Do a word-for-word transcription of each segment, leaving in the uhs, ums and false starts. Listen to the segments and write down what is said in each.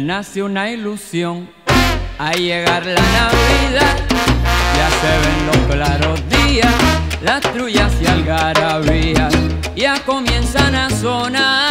Renace una ilusión al llegar la Navidad. Ya se ven los claros días, las trullas y algarabías ya comienzan a sonar.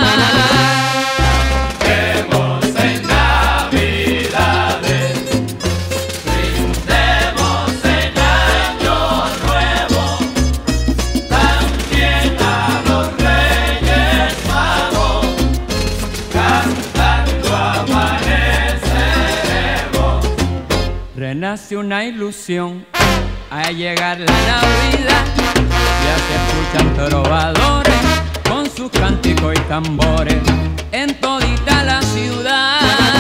Cantemos en Navidades, brindemos en Año Nuevo, también a los Reyes Magos, cantando amaneceremos. Renace una ilusión al llegar la Navidad. Ya se escuchan trovadores con sus cánticos y tambores en todita la ciudad.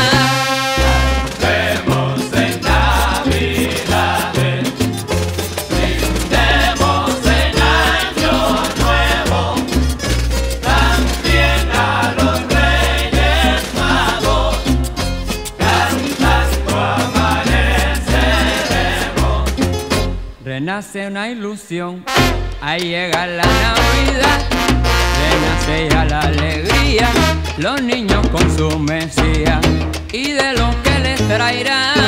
Cantemos en Navidades, brindemos en Año Nuevo, también a los Reyes Magos, cantando amaneceremos. Renace una ilusión al llegar la Navidad. Renace ya la alegría, los niños con su Mesías y de lo que les traerá.